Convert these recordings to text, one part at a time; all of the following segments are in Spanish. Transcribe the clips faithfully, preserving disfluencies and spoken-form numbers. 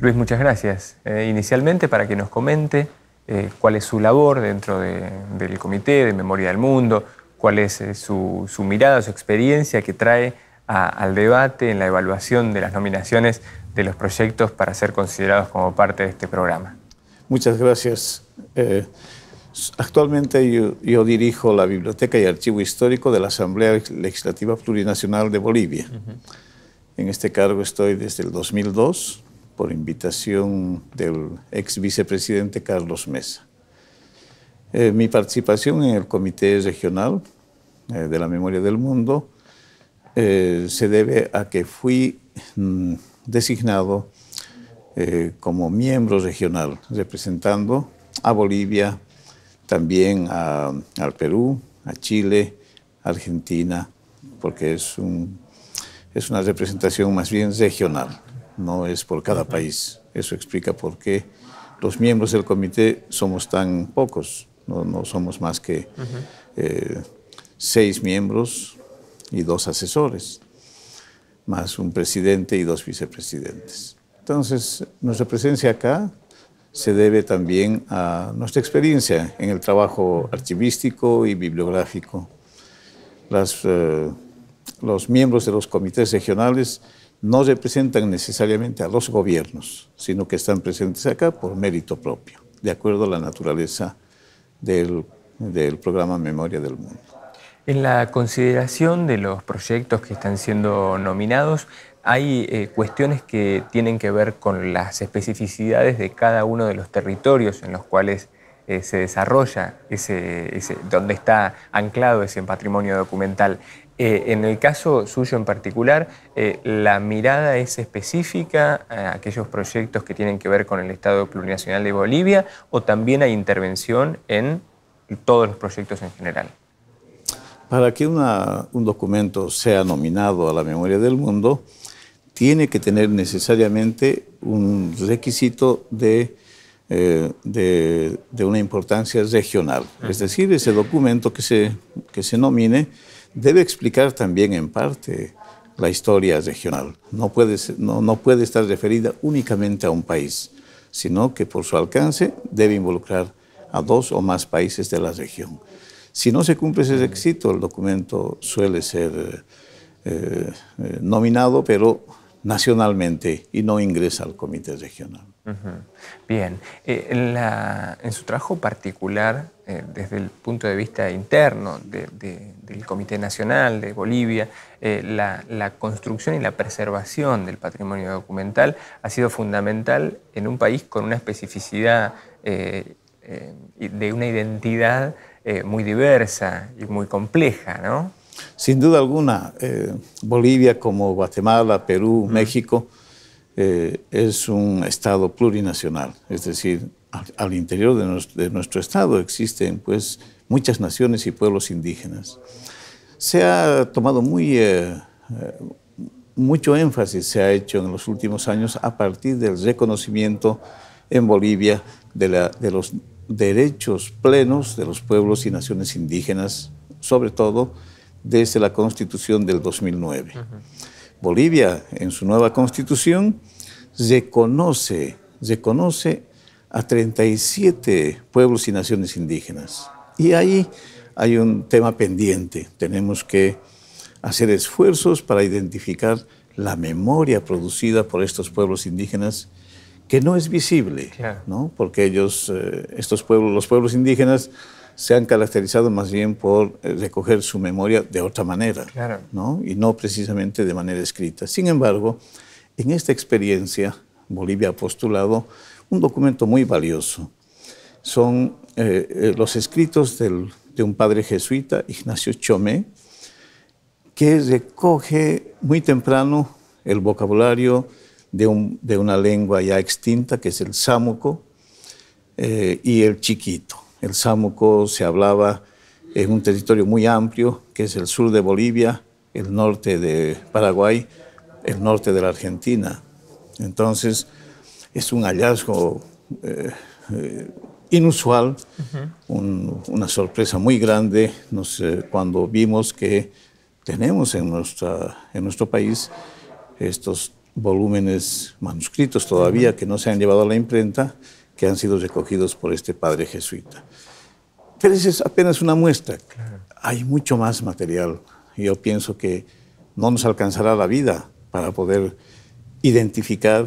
Luis, muchas gracias. Eh, inicialmente, para que nos comente eh, cuál es su labor dentro de, del Comité de Memoria del Mundo, cuál es eh, su, su mirada, su experiencia que trae a, al debate en la evaluación de las nominaciones de los proyectos para ser considerados como parte de este programa. Muchas gracias. Eh, actualmente yo, yo dirijo la Biblioteca y Archivo Histórico de la Asamblea Legislativa Plurinacional de Bolivia. Uh-huh. En este cargo estoy desde el dos mil dos, por invitación del ex vicepresidente Carlos Mesa. Eh, mi participación en el Comité Regional eh, de la Memoria del Mundo eh, se debe a que fui mm, designado eh, como miembro regional, representando a Bolivia, también a, al Perú, a Chile, Argentina, porque es, un, es una representación más bien regional. No es por cada país. Eso explica por qué los miembros del comité somos tan pocos. No, no somos más que uh-huh. eh, seis miembros y dos asesores, más un presidente y dos vicepresidentes. Entonces, nuestra presencia acá se debe también a nuestra experiencia en el trabajo archivístico y bibliográfico. Las, eh, los miembros de los comités regionales no representan necesariamente a los gobiernos, sino que están presentes acá por mérito propio, de acuerdo a la naturaleza del, del programa Memoria del Mundo. En la consideración de los proyectos que están siendo nominados, hay eh, cuestiones que tienen que ver con las especificidades de cada uno de los territorios en los cuales eh, se desarrolla, ese, ese, donde está anclado ese patrimonio documental. Eh, en el caso suyo en particular, eh, ¿la mirada es específica a aquellos proyectos que tienen que ver con el Estado Plurinacional de Bolivia o también hay intervención en todos los proyectos en general? Para que una, un documento sea nominado a la Memoria del Mundo, tiene que tener necesariamente un requisito de, eh, de, de una importancia regional. Uh-huh. Es decir, ese documento que se, que se nomine debe explicar también en parte la historia regional. No puede, no, no puede estar referida únicamente a un país, sino que por su alcance debe involucrar a dos o más países de la región. Si no se cumple ese requisito, el documento suele ser eh, eh, nominado, pero nacionalmente, y no ingresa al comité regional. Uh-huh. Bien. Eh, en, la, en su trabajo particular, eh, desde el punto de vista interno de, de, del Comité Nacional de Bolivia, eh, la, la construcción y la preservación del patrimonio documental ha sido fundamental en un país con una especificidad eh, eh, de una identidad eh, muy diversa y muy compleja, ¿no? Sin duda alguna, eh, Bolivia como Guatemala, Perú, uh-huh. México, eh, es un estado plurinacional. Es decir, al, al interior de nuestro, de nuestro estado existen pues, muchas naciones y pueblos indígenas. Se ha tomado muy, eh, mucho énfasis, se ha hecho en los últimos años a partir del reconocimiento en Bolivia de, la, de los derechos plenos de los pueblos y naciones indígenas, sobre todo desde la Constitución del dos mil nueve. Uh-huh. Bolivia, en su nueva Constitución, reconoce, reconoce a treinta y siete pueblos y naciones indígenas. Y ahí hay un tema pendiente. Tenemos que hacer esfuerzos para identificar la memoria producida por estos pueblos indígenas, que no es visible, claro. ¿no? Porque ellos, eh, estos pueblos, los pueblos indígenas, se han caracterizado más bien por recoger su memoria de otra manera, claro. ¿no? Y no precisamente de manera escrita. Sin embargo, en esta experiencia, Bolivia ha postulado un documento muy valioso. Son eh, los escritos del, de un padre jesuita, Ignacio Chomé, que recoge muy temprano el vocabulario de, un, de una lengua ya extinta, que es el sámuco, eh, y el chiquito. El sámuco se hablaba en un territorio muy amplio, que es el sur de Bolivia, el norte de Paraguay, el norte de la Argentina. Entonces, es un hallazgo eh, eh, inusual, uh-huh. un, una sorpresa muy grande nos, eh, cuando vimos que tenemos en, nuestra, en nuestro país estos volúmenes manuscritos todavía que no se han llevado a la imprenta, que han sido recogidos por este padre jesuita. Pero esa es apenas una muestra. Claro. Hay mucho más material. Yo pienso que no nos alcanzará la vida para poder identificar,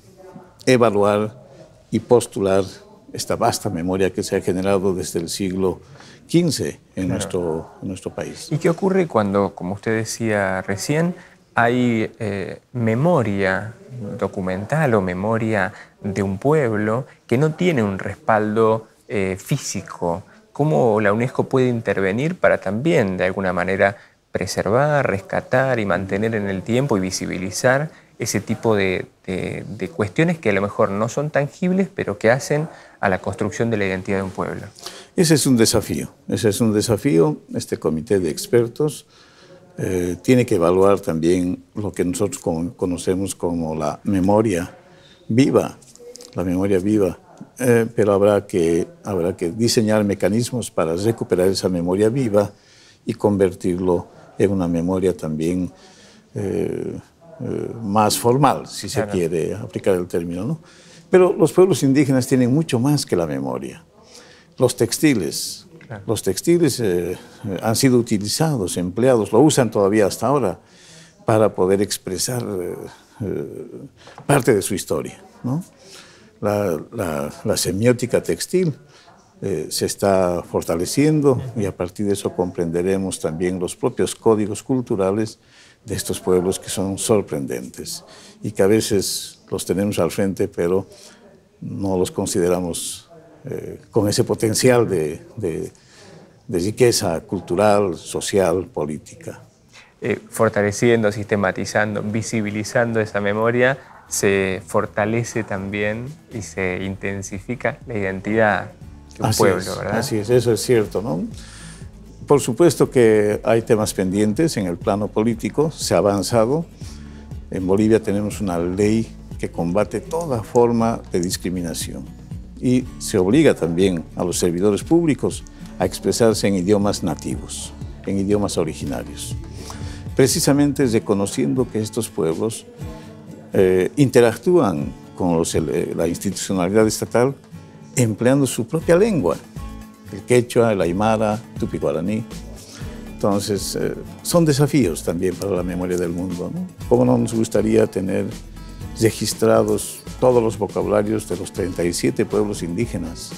evaluar y postular esta vasta memoria que se ha generado desde el siglo quince en, claro. nuestro, en nuestro país. ¿Y qué ocurre cuando, como usted decía recién, hay eh, memoria documental o memoria de un pueblo que no tiene un respaldo eh, físico? ¿Cómo la UNESCO puede intervenir para también, de alguna manera, preservar, rescatar y mantener en el tiempo y visibilizar ese tipo de, de, de cuestiones que a lo mejor no son tangibles, pero que hacen a la construcción de la identidad de un pueblo? Ese es un desafío. Ese es un desafío. Este comité de expertos eh, tiene que evaluar también lo que nosotros con, conocemos como la memoria viva, la memoria viva. Eh, pero habrá que, habrá que diseñar mecanismos para recuperar esa memoria viva y convertirlo en una memoria también eh, eh, más formal, si se claro. quiere aplicar el término, ¿no? Pero los pueblos indígenas tienen mucho más que la memoria. Los textiles, claro. los textiles eh, han sido utilizados, empleados, lo usan todavía hasta ahora para poder expresar eh, eh, parte de su historia, ¿no? La, la, la semiótica textil eh, se está fortaleciendo y a partir de eso comprenderemos también los propios códigos culturales de estos pueblos que son sorprendentes y que a veces los tenemos al frente, pero no los consideramos eh, con ese potencial de, de, de riqueza cultural, social, política. Eh, fortaleciendo, sistematizando, visibilizando esa memoria, se fortalece también y se intensifica la identidad de un así pueblo, es, ¿verdad? Así es, eso es cierto, ¿no? Por supuesto que hay temas pendientes en el plano político, se ha avanzado. En Bolivia tenemos una ley que combate toda forma de discriminación y se obliga también a los servidores públicos a expresarse en idiomas nativos, en idiomas originarios. Precisamente reconociendo que estos pueblos Eh, interactúan con los, eh, la institucionalidad estatal empleando su propia lengua, el quechua, el aymara, tupi-guaraní. Entonces, eh, son desafíos también para la memoria del mundo, ¿no? ¿Cómo no nos gustaría tener registrados todos los vocabularios de los treinta y siete pueblos indígenas?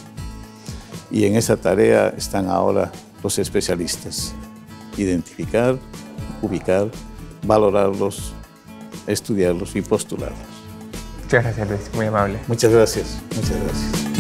Y en esa tarea están ahora los especialistas. Identificar, ubicar, valorarlos, estudiarlos y postularlos. Muchas gracias, Luis. Muy amable. Muchas gracias. Muchas gracias.